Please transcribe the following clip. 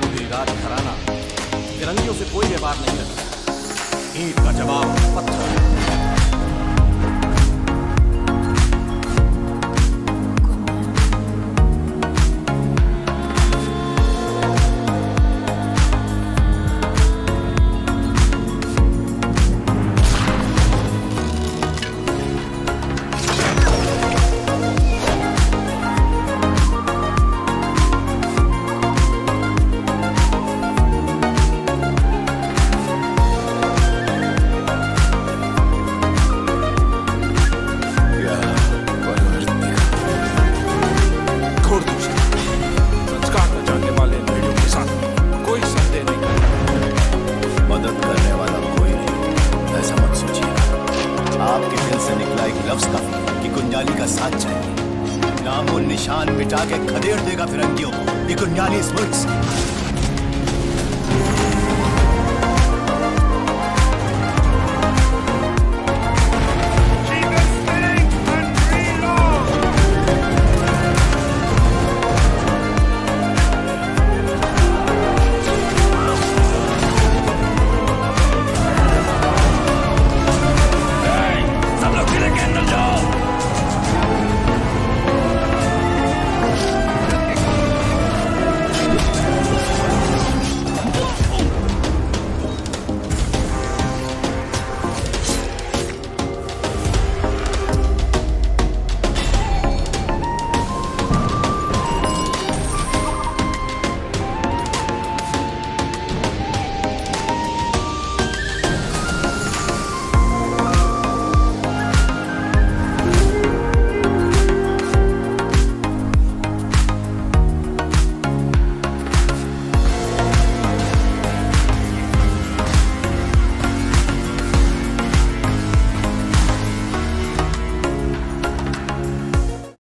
नेदुमुदी राजघराना फिरंगियों से कोई व्यापार नहीं करता। ईंट का जवाब पत्थर। नामो निशान मिटा के खदेड़ देगा फिरंगियों को। ये कुंजाली इस मुल्क से